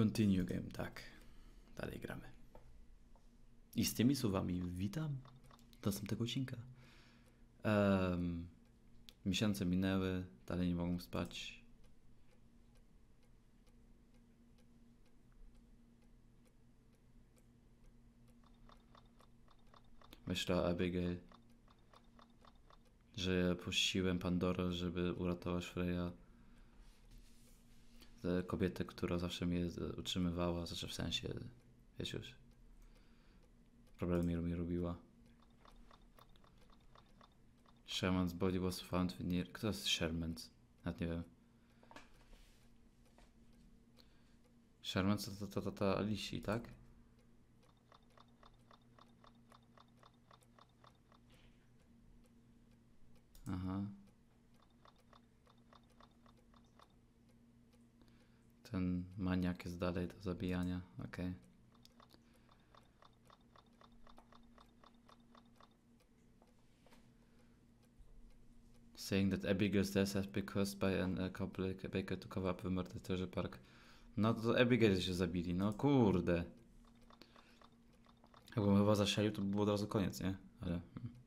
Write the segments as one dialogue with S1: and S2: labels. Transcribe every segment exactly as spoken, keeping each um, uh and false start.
S1: Continue game, tak. Dalej gramy. I z tymi słowami witam do następnego odcinka. Um, miesiące minęły, dalej nie mogą spać. Myślę o Abigail, że ja puściłem Pandorę, żeby uratować Freya. Kobietę, która zawsze mnie utrzymywała, znaczy w sensie, wiecie już, problemy mi robiła. Sherman's body was found near... Kto jest Sherman's? Nawet nie wiem. Sherman to ta, ta, ta Alicji, tak? Aha. Ten maniak jest dalej do zabijania, okej. Okay. Saying that Abigail's death has been caused by an a couple baker to cover up the murder treasure park. No to Abigail się zabili, no kurde. Jakbym chyba zastrzelił, to by było od razu koniec, nie? Ale...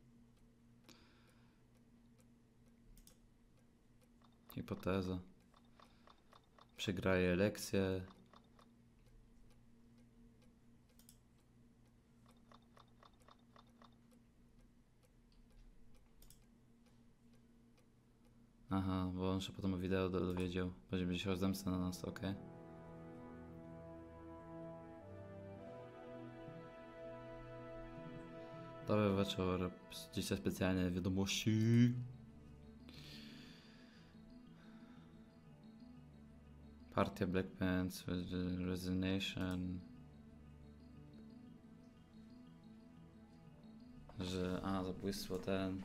S1: Hipoteza. Przegraje lekcję. Aha, bo on się potem o wideo dowiedział. Będzie się zemstę na nas, okej. Okay. Dobry wieczór. Dzisiaj specjalnie wiadomości. Partia Black Pants, Resignation. Że, a, zabójstwo ten.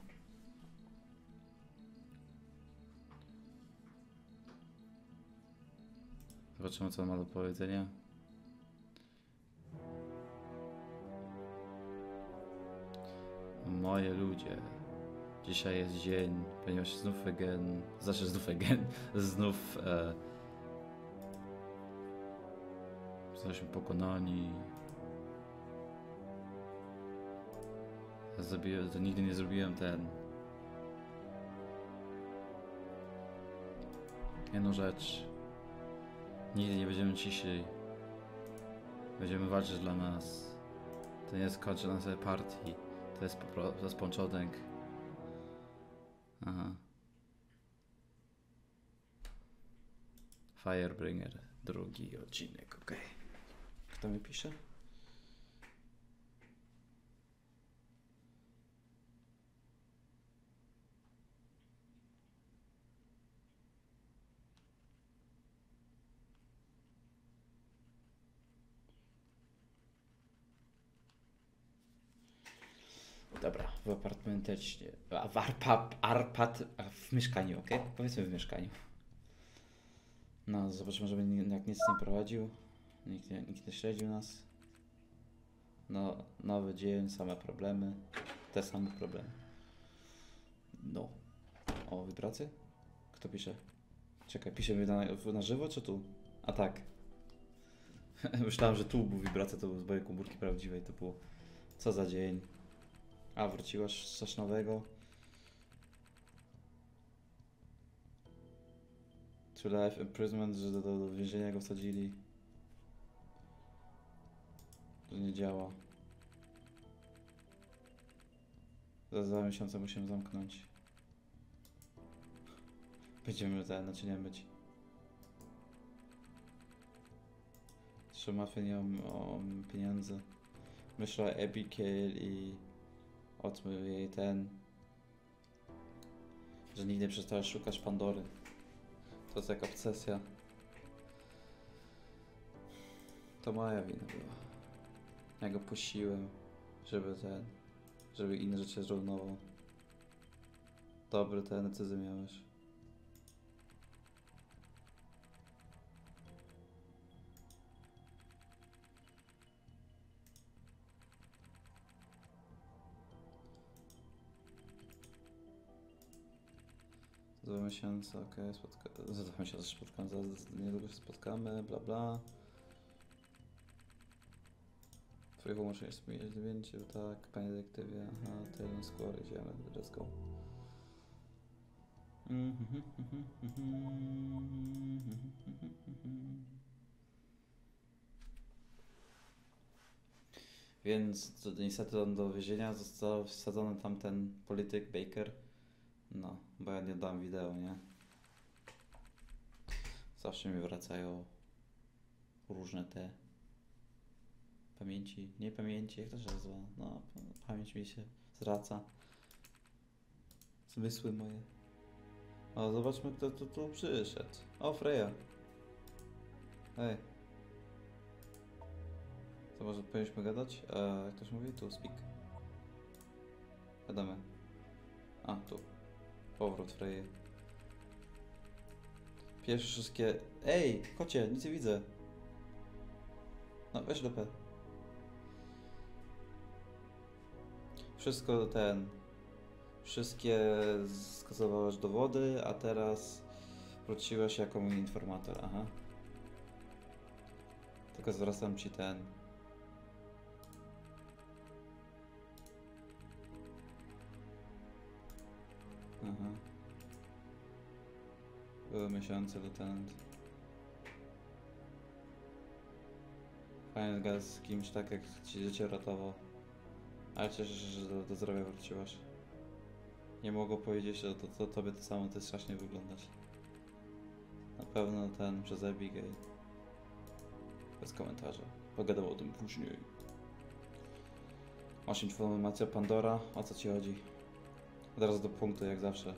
S1: Zobaczymy, co on ma do powiedzenia. Moje ludzie. Dzisiaj jest dzień, ponieważ znów again, znaczy znów again, znów e, zostaliśmy pokonani. Ja zrobiłem, to nigdy nie zrobiłem ten. Jedną rzecz. Nigdy nie będziemy ciszej. Będziemy walczyć dla nas. To nie jest kończy naszej partii. To jest, po, to jest początek. Aha. Firebringer, drugi odcinek, okej. Okay. Kto mi pisze? Dobra, w apartamentecznie, w arpap, arpat, w mieszkaniu, ok? Powiedzmy w mieszkaniu. No, zobaczymy, żeby jak nic nie prowadził, nikt nie, nikt nie śledził nas. No, nowy dzień, same problemy, te same problemy. No. O, wibracje? Kto pisze? Czekaj, pisze mi na, na żywo, czy tu? A tak. Myślałem, że tu był wibracja, to był z mojej komórki prawdziwej, to było. Co za dzień. A, wróciłaś z coś nowego? To life imprisonment, że do, do, do więzienia go wsadzili. Że nie działa. Za dwa miesiące musimy zamknąć. Będziemy te naczynia myć. Trzy martwienie o, o pieniądze. Myślę o Abigail i odmył jej ten, że nigdy nie przestałeś szukać Pandory. To jest jak obsesja. To moja wina była. Ja go puściłem, żeby ten, żeby inne rzeczy zrównował. Dobre te decyzje miałeś. Za dwa miesiące, okej, okay, spotka... za dwa miesiące się spotkamy, za niedługo się spotkamy, bla bla. Twoje humor jest zmieniać zdjęcie, tak, panie detektywie, aha, ten skór, idziemy, let's go. Więc to, niestety on do więzienia został wsadzony tamten polityk Baker. No, bo ja nie dam wideo, nie? Zawsze mi wracają różne te pamięci, nie pamięci, jak to się nazywa? No, pamięć mi się zwraca. Zmysły moje. O, zobaczmy, kto tu, tu przyszedł. O, Freya. Hej. To może powinniśmy gadać? E, jak to się mówi? Tu, speak. Gadamy. A, tu. Powrót Freya. Pierwsze wszystkie... Ej, kocie, nic nie widzę. No, weź dupę. Wszystko ten... Wszystkie skasowałeś dowody, a teraz wróciłeś jako mój informator, aha. Tylko zwracam ci ten... Aha. Były miesiące, lieutenant. Fajnie gadać z kimś tak, jak ci życie ratował. Ale cieszę się, że do, do zdrowia wróciłaś. Nie mogę powiedzieć, że to, to tobie to samo, to jest strasznie wyglądać. Na pewno ten przez Abigail. Bez komentarza. Pogadam o tym później. Masz informację Pandora? O co ci chodzi? Od razu do punktu, jak zawsze.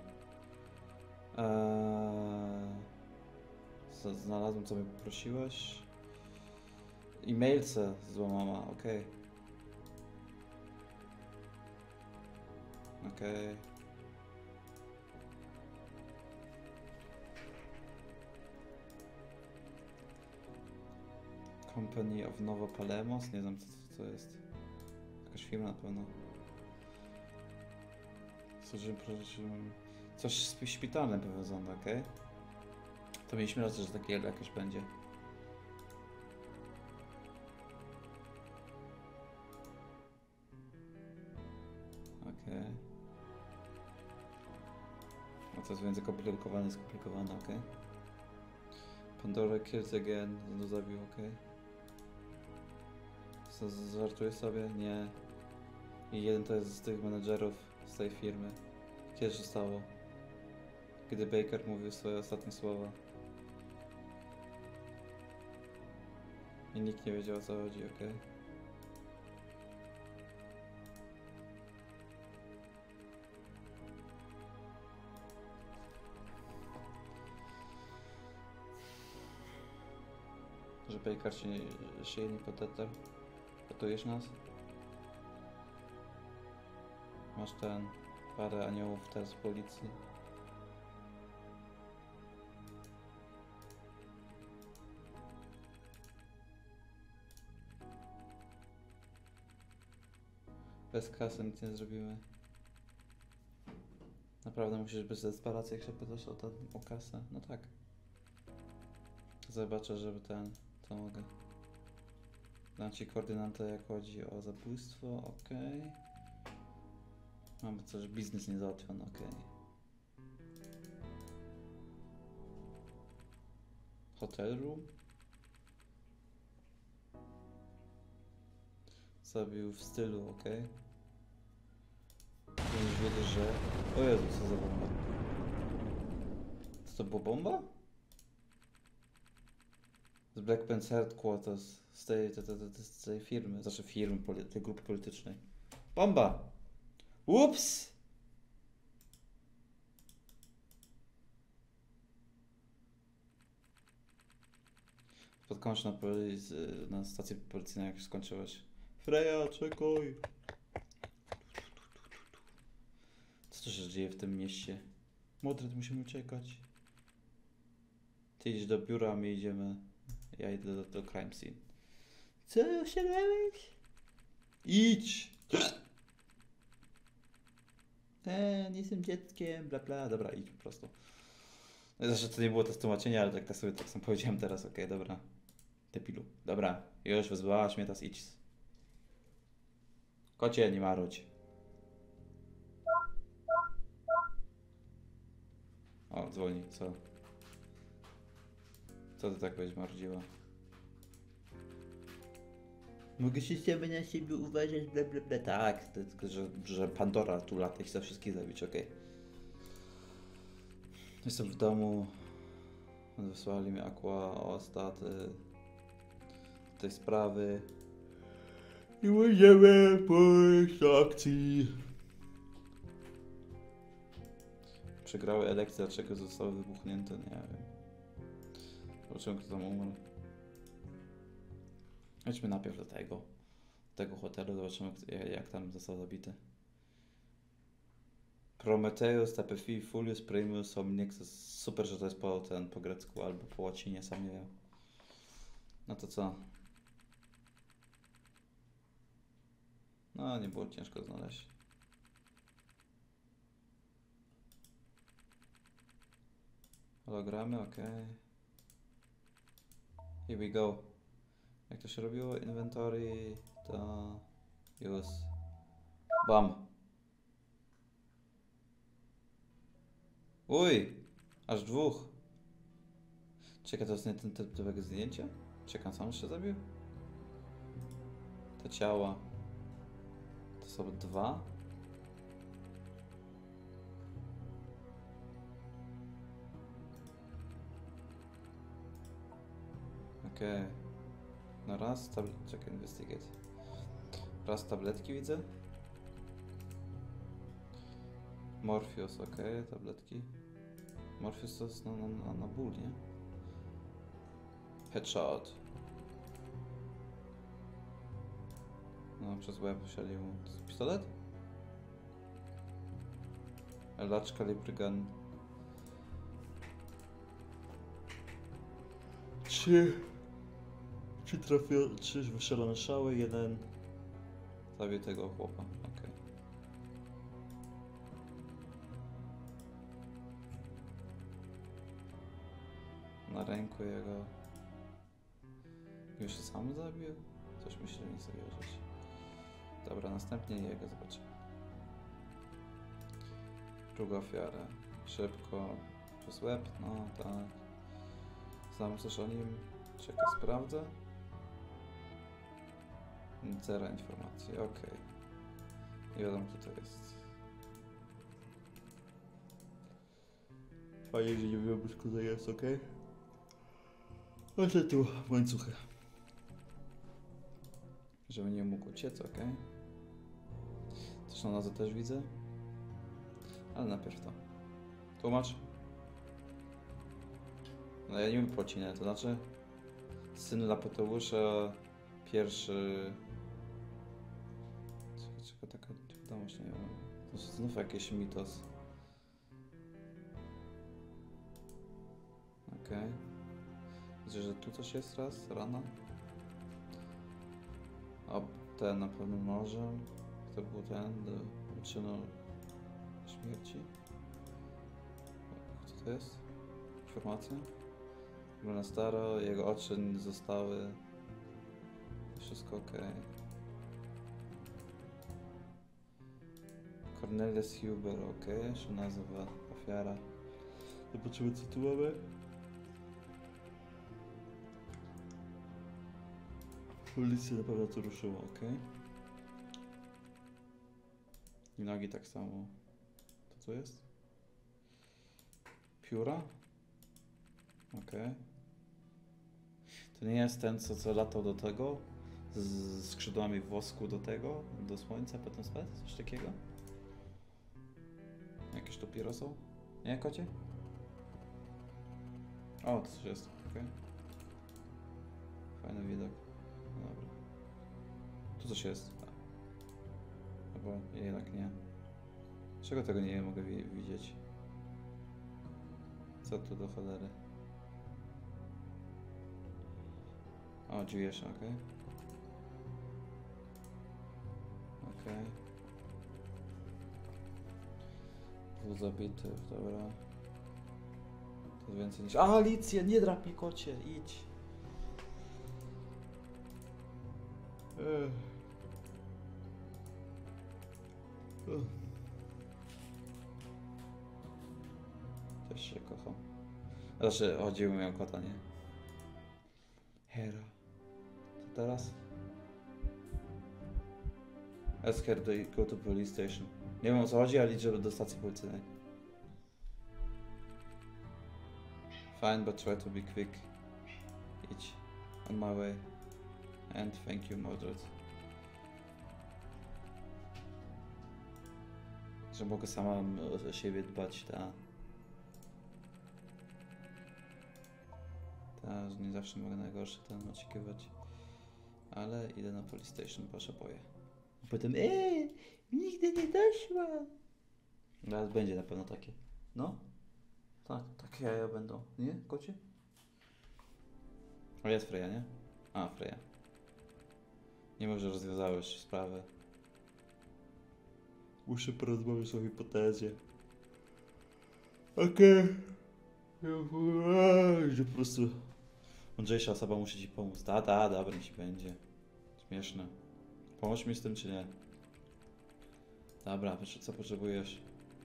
S1: Eee... Znalazłem, co mnie poprosiłeś. E-mailce złamała, okej. Okay. Okej. Okay. Company of Novo Palemos? Nie wiem, co to, co jest. Jakaś firma na pewno. Coś z szpitalem powiązane, okej? Okay? To mieliśmy rację, że takie jakieś będzie. Okej. Okay. A to jest więcej skomplikowane, skomplikowane, okej? Okay? Pandora kills again, znowu zabił, okej? Okay. Żartujesz sobie? Nie. I jeden to jest z tych menedżerów z tej firmy. Kiedy się stało? Kiedy Baker mówił swoje ostatnie słowa. I nikt nie wiedział, o co chodzi, okej? Okay? Że Baker się, się nie podetarł. Ratujesz nas? Masz ten... parę aniołów teraz w policji. Bez kasy nic nie zrobimy. Naprawdę musisz bez desperacji, jak się pytasz o, ten, o kasę? No tak. Zobaczę, żeby ten... to mogę. Dam ci koordynatę, jak chodzi o zabójstwo, okej. Okay. Mamy coś, biznes nie załatwiony, okej. Okay. Hotel room? Zabił w stylu, okej. Okay. Powinieneś wiedzieć, że... O Jezu, co za bomba. Co to była bomba? Z Black Panther Headquarters, z tej, tej, tej, z tej firmy, znaczy firmy, poli tej grupy politycznej. Bomba! Ups! Spotkałem się na, na stacji policyjnej, jak już skończyłeś. Freya, czekaj! Co tu się dzieje w tym mieście? Modred, musimy uciekać. Ty idziesz do biura, a my idziemy... Ja idę do, do crime scene. Co osiadałeś? Idź! Eee, nie jestem dzieckiem, bla bla. Dobra, idź po prostu. Zresztą to nie było testu macienia, ale tak, tak sobie tak sam powiedziałem teraz. Okej, okay, dobra. Debilu. Dobra, już wyzwałaś mnie, teraz idź. Kocie, nie marudź. O, dzwoni, co? Co ty tak będziesz marudziła? Mogę się ciebie na siebie uważać, bla bla bla. Tak, to tylko, że, że Pandora tu lata i chce wszystkich zabić, okej. Okay. Jestem w domu. Wysłali mi Aqua o staty tej sprawy. I będziemy pójść do akcji. Przegrały elekcje, dlaczego zostały wybuchnięte, nie wiem. Zobaczymy, kto tam umarł. Chodźmy najpierw do tego, tego hotelu, zobaczymy jak, jak tam został zabity. Prometheus, Tapefi, Fullius, Primus, Omnixus. Super, że to jest po, ten, po grecku albo po łacinie, sam nie wiem. No to co? No, nie było ciężko znaleźć. Hologramy, ok. Here we go. Jak to się robiło? Inventory to... Use. Bam. Uj! Aż dwóch. Czekaj, to jest nie ten typ typek zdjęcia? Czekam, sam jeszcze zabił? Te ciała. To są dwa? Okej. Okay. No raz, tab... czekaj, investigate. Raz tabletki widzę. Morpheus, ok, tabletki. Morpheus to jest na, na, na ból, nie? Headshot. No, przez łeb strzelił. To jest pistolet? A large caliber gun. Trzy... Trzy trafią... Trzy wystrzelone strzały, jeden... Zabił tego chłopa, ok. Na ręku jego... Już się sam zabił? Coś myślę, nie sobie wierzyć. Dobra, następnie jego zobaczymy. Druga ofiara. Szybko. Przez łeb? No tak. Znam coś o nim. Czekaj, sprawdzę. Zero informacji, ok. Nie wiadomo, kto to jest. Fajnie, że nie wiem, kto to jest, ok? Oto tu łańcuchy. Żeby nie mógł uciec, ok? Zresztą nazwę też widzę. Ale najpierw to. Tłumacz. No ja nie wiem pocinę, to znaczy syn Lapoteusza, pierwszy... Czego taka wiadomość, nie wiem. To znów jakiś mitos. Okej. Okay. Widzę, że tu coś jest raz, rana. A ten na pewno może. To był ten do uczynu śmierci. Co to jest? Informacja? Wygląda staro, jego oczy nie zostały. Wszystko ok. Cornelius Huber, ok. Jeszcze nazywa ofiara. Zobaczymy, co tu mamy. Policja na pewno to ruszyło, ok. I nogi tak samo. To co jest? Pióra? Ok. To nie jest ten, co, co latał do tego? Z skrzydłami wosku do tego? Do słońca, potem spadł? Coś takiego? Jakieś tu pióra są? Nie, kocie? O, to coś jest, ok. Fajny widok. Dobra. Tu coś jest. Albo jednak nie. Czego tego nie mogę wi widzieć? Co tu do cholery? O, dziwiesz, ok. Ok. Dwóch zabitych, dobra. To jest więcej niż... A, Alicja, nie drap mnie, kocie, idź. Ech. Też się kocham. Znaczy, chodziło mi o kota, nie? Hera. Co teraz? Ask her to go to police station. Nie wiem o co chodzi, ale idź do stacji policyjnej. Fine, but try to be quick. Idź. On my way. And thank you, Mordred. Że mogę sama o siebie dbać, ta. Ta, że nie zawsze mogę najgorsze ten oczekiwać. Ale idę na police station, proszę boję. A potem, eee, nigdy nie doszła. Teraz będzie na pewno takie. No? Tak, takie jaja będą. Nie, kocie? O, jest Freya, nie? A, Freya. Nie mów, że rozwiązałeś sprawę. Muszę porozmawiać o hipotezie. Okej. Okay. Że po prostu mądrzejsza osoba musi ci pomóc. Ta, ta, dobra, mi się będzie. Śmieszne. Pomóż mi z tym, czy nie? Dobra, co potrzebujesz?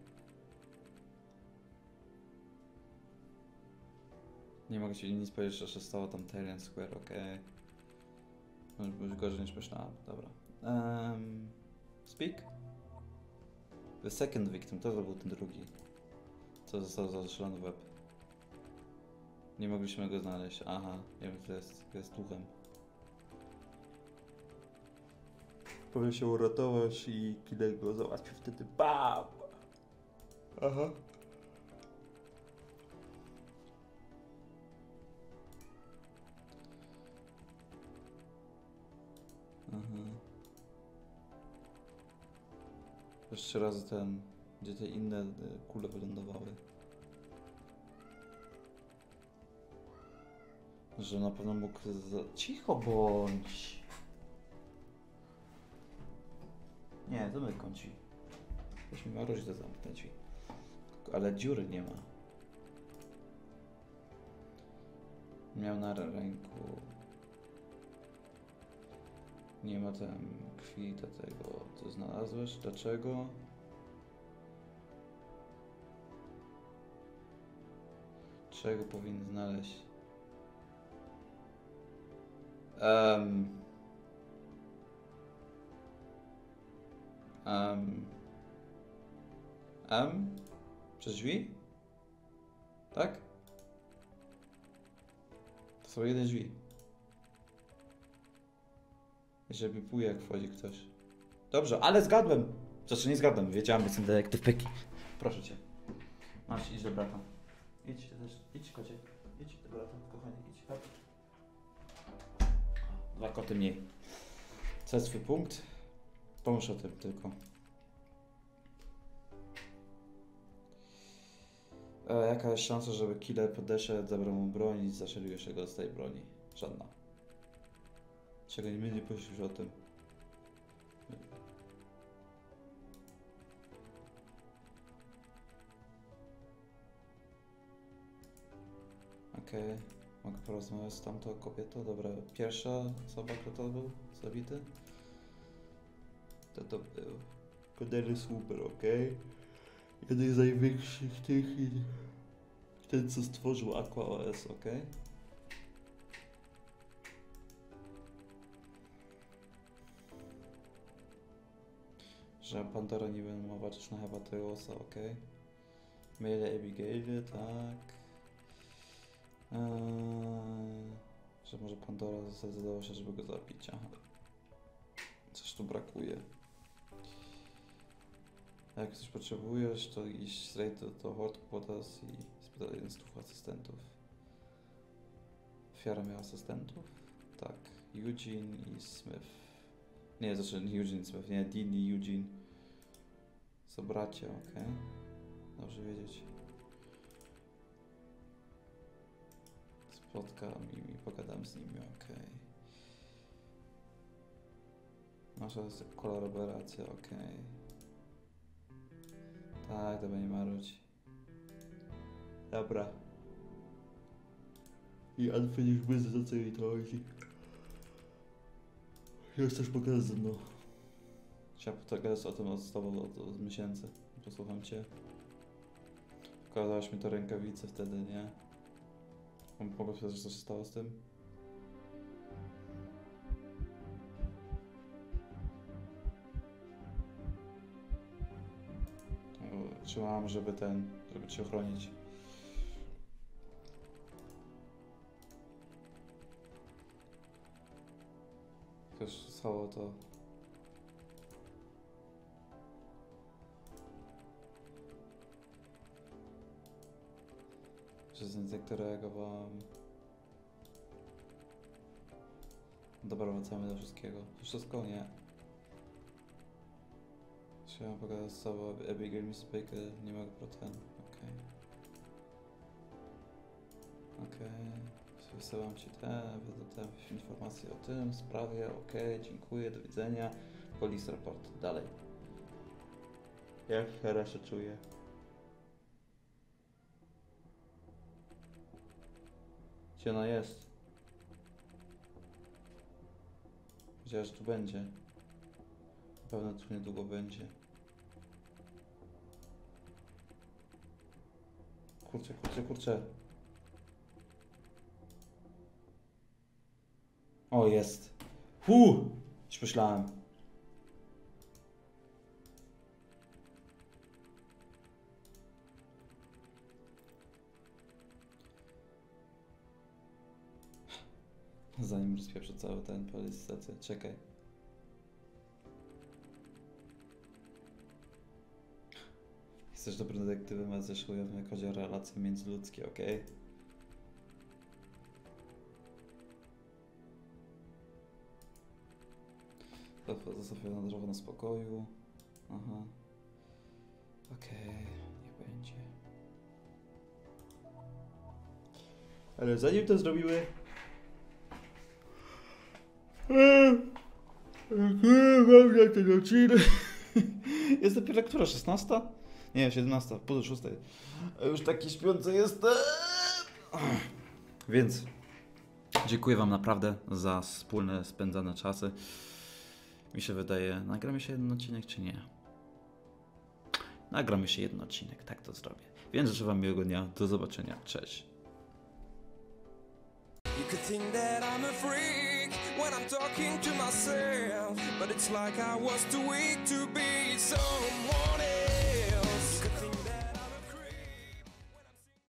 S1: Nie mogę ci nic powiedzieć, że się stało tam Tyrion Square, okej. Okay. Może być gorzej niż myślałem, dobra. Um, speak? The second victim, to był ten drugi. Co został zastrzelony w łeb. Nie mogliśmy go znaleźć, aha, nie wiem, to jest, to jest duchem. Powinien się uratować i killer go załatwił wtedy, BAM! Aha. Aha. Jeszcze raz ten, gdzie te inne kule wylądowały. Że na pewno mógł za... Cicho bądź! Nie, zamykam ci. Weź mi maruć, to zamknę ci. Ale dziury nie ma. Miał na ręku. Nie ma tam krwi do tego, co znalazłeś. Dlaczego? Czego powinien znaleźć? Um. Um. Um. Przez drzwi? Tak? To są jedne drzwi. Żeby pół jak wchodzi ktoś. Dobrze, ale zgadłem! Znaczy nie zgadłem, wiedziałem, bo jestem detektyw Peki. Proszę cię. Masz, idź do brata. Idź też, idź kocie. Idź do brata, kochanie, idź. Tak. Dwa koty mniej. Co jest twój punkt? Pomyśl o tym tylko. E, jaka jest szansa, żeby killer podeszedł, zabrał mu broń i zastrzelił jeszcze go z tej broni? Żadna. Czego nie będzie prosił o tym. Okej, okay. Mogę porozmawiać z tamtą kobietą? Dobra, pierwsza osoba, kto to był zabity? To to był Cornelius Hooper, okej? Okay? Jeden z największych tych i ten, co stworzył Aqua O S, okej? Okay? Że Pandora nie będzie mowa też na Hebateusa, okej? Okay? Maile Abigail, tak. Eee, że może Pandora zdecydowała się, żeby go zabić, aha. Coś tu brakuje. A jak coś potrzebujesz, to iść straight do, do Headquarters i spytać jeden z dwóch asystentów. Ofiara miała asystentów? Tak. Eugene i Smith. Nie, znaczy nie Eugene i Smith, nie, Dean i Eugene. Są bracia, okej. Okay. Dobrze wiedzieć. Spotkam i, i pogadam z nimi, okej. Okay. Nasza kolaboracja, okej. Okay. Tak, to będzie marudź. Dobra. I unfinished business, o co jej to chodzi. Już chcesz pogadać ze mną. Siadaj. Chciałem pogadać o tym z tobą od, od miesięcy. Posłucham cię. Pokazałaś mi to rękawice wtedy, nie? Mogę powiedzieć, co się stało z tym? Trzymałam, żeby ten, żeby cię ochronić. Też stało to. Przez insekty reagowałem. Dobra, wracamy do wszystkiego. Wszystko nie. Chciałem pogadać z tobą, Abigail mi spyka, nie mogę pro ten. Okej. Okay. Okej. Okay. Wysyłam ci te, te informacje o tym, sprawie, okej, okay. Dziękuję, do widzenia. Police report, dalej. Jak Hera się czuje? Gdzie ona jest? Wiedziała, że tu będzie. Na pewno tu niedługo będzie. Kurczę, kurczę, kurczę. O, jest. Hu! Już myślałem. Zanim rozpieprzę cały ten policjację. Czekaj. Jesteś dobrym detektywem, a ze chujowym jak chodzi o relacje międzyludzkie, okej? Okay? Zostawiona drzewo na spokoju. Aha. Okej, okay, niech będzie. Ale zanim to zrobimy... Mam na ten odcinek. Jest dopiero która? szesnasta? Nie, siedemnasta, pół do szóstej. Już taki śpiący jestem. Więc dziękuję wam naprawdę za wspólne spędzane czasy. Mi się wydaje, nagramy się jeden odcinek czy nie? Nagramy się jeden odcinek, tak to zrobię. Więc życzę wam miłego dnia, do zobaczenia, cześć. You could think that I'm a freak when I'm talking to myself, but it's like I was too weak to be someone.